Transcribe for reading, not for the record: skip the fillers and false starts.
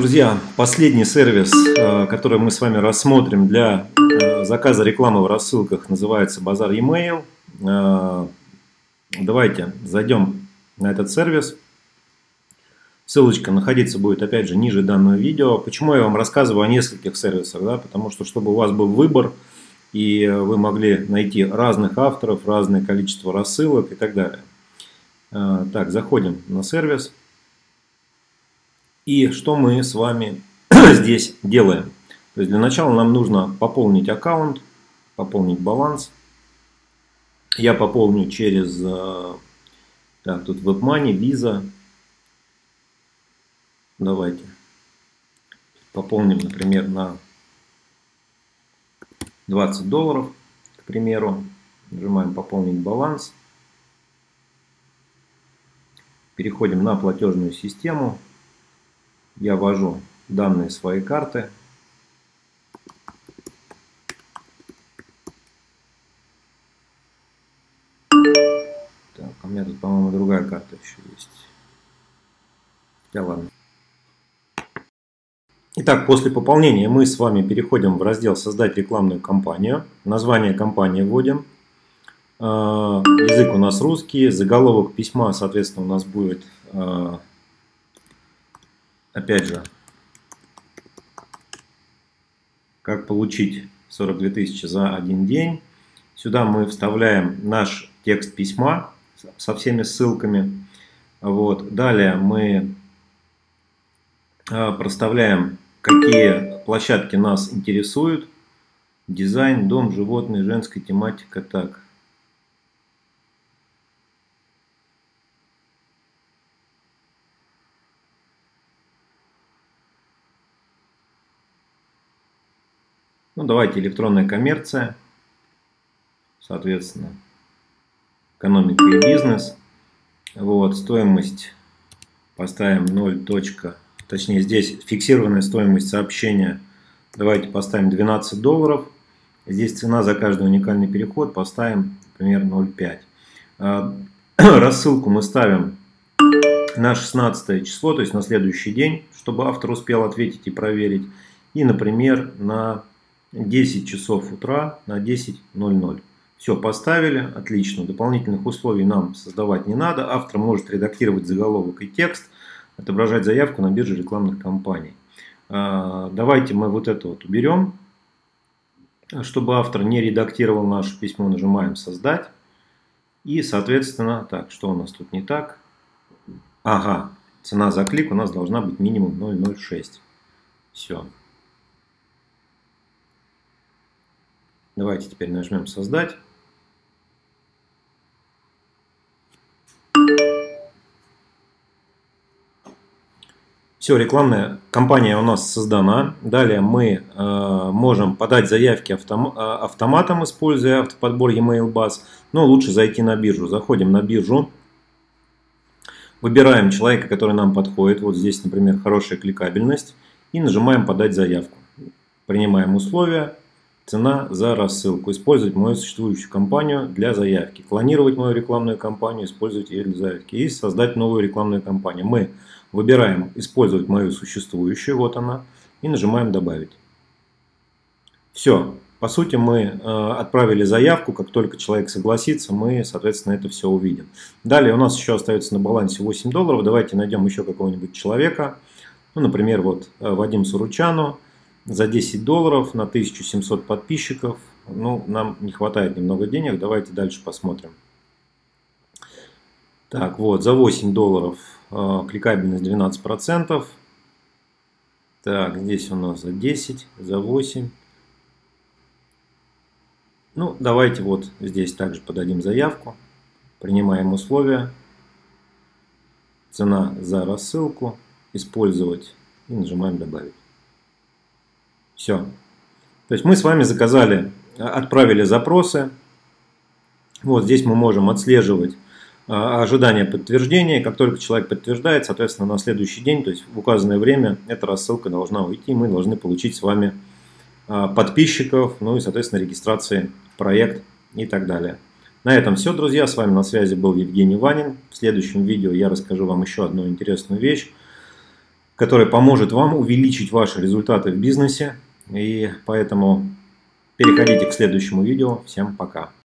Друзья, последний сервис, который мы с вами рассмотрим для заказа рекламы в рассылках, называется Базар e-mail. Давайте зайдем на этот сервис. Ссылочка находиться будет опять же ниже данного видео. Почему я вам рассказываю о нескольких сервисах? Да? Потому что чтобы у вас был выбор и вы могли найти разных авторов, разное количество рассылок и так далее. Так, заходим на сервис. И что мы с вами здесь делаем? То есть для начала нам нужно пополнить аккаунт, пополнить баланс. Я пополню через так, тут WebMoney, Visa. Давайте пополним, например, на $20, к примеру. Нажимаем пополнить баланс. Переходим на платежную систему. Я ввожу данные своей карты. Так, у меня тут, по-моему, другая карта еще есть. Да ладно. Итак, после пополнения мы с вами переходим в раздел «Создать рекламную кампанию». Название компании вводим. Язык у нас русский. Заголовок письма, соответственно, у нас будет... Опять же, как получить 42 тысячи за один день. Сюда мы вставляем наш текст письма со всеми ссылками. Вот. Далее мы проставляем, какие площадки нас интересуют. Дизайн, дом, животные, женская тематика. Так. Ну, давайте электронная коммерция, соответственно, экономика и бизнес. Вот, стоимость поставим 0, точнее здесь фиксированная стоимость сообщения. Давайте поставим $12. Здесь цена за каждый уникальный переход поставим, например, 0,5. Рассылку мы ставим на 16 число, то есть на следующий день, чтобы автор успел ответить и проверить. И, например, на 10 часов утра на 10:00. Все, поставили, отлично. Дополнительных условий нам создавать не надо. Автор может редактировать заголовок и текст, отображать заявку на бирже рекламных кампаний. Давайте мы вот это вот уберем. Чтобы автор не редактировал наше письмо, нажимаем «Создать». И, соответственно, так, что у нас тут не так? Ага, цена за клик у нас должна быть минимум 0,06. Все. Давайте теперь нажмем «Создать». Все, рекламная кампания у нас создана. Далее мы можем подать заявки автоматом, используя автоподбор e-mail баз. Но лучше зайти на биржу. Заходим на биржу. Выбираем человека, который нам подходит. Вот здесь, например, хорошая кликабельность. И нажимаем «Подать заявку». Принимаем условия. Цена за рассылку. Использовать мою существующую кампанию для заявки. Клонировать мою рекламную кампанию, использовать ее для заявки. И создать новую рекламную кампанию. Мы выбираем использовать мою существующую, вот она, и нажимаем «Добавить». Все. По сути, мы отправили заявку. Как только человек согласится, мы, соответственно, это все увидим. Далее у нас еще остается на балансе $8. Давайте найдем еще какого-нибудь человека. Ну, например, вот Вадим Суручану. За $10 на 1700 подписчиков. Ну, нам не хватает немного денег. Давайте дальше посмотрим. Так, вот, за $8 кликабельность 12%. Так, здесь у нас за 10, за 8. Ну, давайте вот здесь также подадим заявку. Принимаем условия. Цена за рассылку. Использовать. И нажимаем «Добавить». Все. То есть мы с вами заказали, отправили запросы. Вот здесь мы можем отслеживать ожидание подтверждения. Как только человек подтверждает, соответственно, на следующий день, то есть в указанное время, эта рассылка должна уйти. Мы должны получить с вами подписчиков, ну и, соответственно, регистрации в проект и так далее. На этом все, друзья. С вами на связи был Евгений Ванин. В следующем видео я расскажу вам еще одну интересную вещь. который поможет вам увеличить ваши результаты в бизнесе. И поэтому переходите к следующему видео. Всем пока!